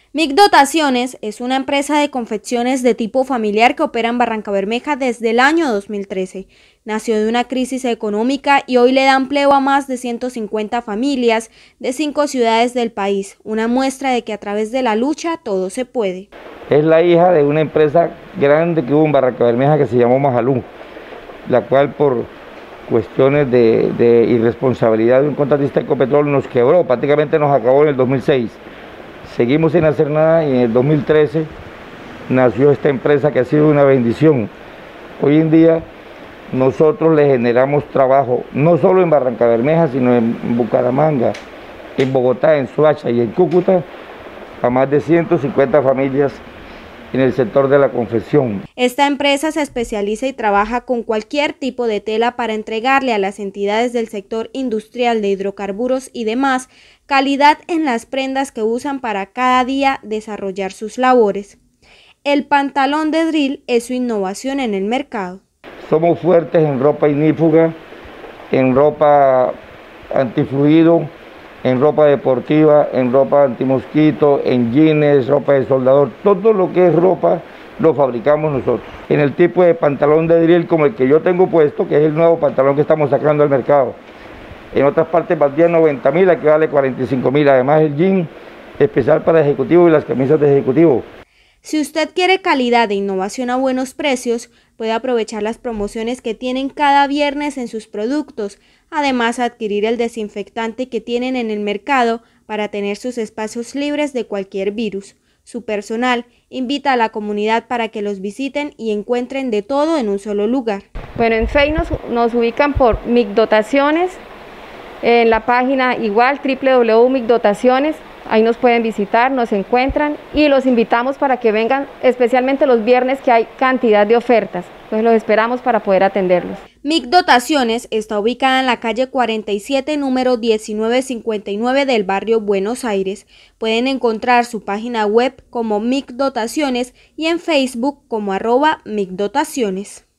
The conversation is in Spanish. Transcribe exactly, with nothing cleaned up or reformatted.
MIC Dotaciones es una empresa de confecciones de tipo familiar que opera en Barrancabermeja desde el año dos mil trece. Nació de una crisis económica y hoy le da empleo a más de ciento cincuenta familias de cinco ciudades del país, una muestra de que a través de la lucha todo se puede. Es la hija de una empresa grande que hubo en Barrancabermeja que se llamó Majalú, la cual por cuestiones de, de irresponsabilidad de un contratista de Ecopetrol nos quebró, prácticamente nos acabó en el dos mil seis. Seguimos sin hacer nada y en el dos mil trece nació esta empresa que ha sido una bendición. Hoy en día nosotros le generamos trabajo, no solo en Barrancabermeja, sino en Bucaramanga, en Bogotá, en Soacha y en Cúcuta, a más de ciento cincuenta familias en el sector de la confección. Esta empresa se especializa y trabaja con cualquier tipo de tela para entregarle a las entidades del sector industrial de hidrocarburos y demás calidad en las prendas que usan para cada día desarrollar sus labores. El pantalón de drill es su innovación en el mercado. Somos fuertes en ropa ignífuga, en ropa antifluido, en ropa deportiva, en ropa antimosquito, en jeans, ropa de soldador, todo lo que es ropa lo fabricamos nosotros. En el tipo de pantalón de drill como el que yo tengo puesto, que es el nuevo pantalón que estamos sacando al mercado. En otras partes valdría noventa mil, aquí vale cuarenta y cinco mil, además el jean especial para ejecutivo y las camisas de ejecutivo. Si usted quiere calidad e innovación a buenos precios, puede aprovechar las promociones que tienen cada viernes en sus productos, además adquirir el desinfectante que tienen en el mercado para tener sus espacios libres de cualquier virus. Su personal invita a la comunidad para que los visiten y encuentren de todo en un solo lugar. Bueno, en Facebook nos, nos ubican por MIC Dotaciones, en la página igual doble u doble u doble u punto mic dotaciones. Ahí nos pueden visitar, nos encuentran y los invitamos para que vengan, especialmente los viernes que hay cantidad de ofertas. Pues los esperamos para poder atenderlos. MIC Dotaciones está ubicada en la calle cuarenta y siete, número diecinueve cincuenta y nueve del barrio Buenos Aires. Pueden encontrar su página web como MIC Dotaciones y en Facebook como arroba MIC Dotaciones.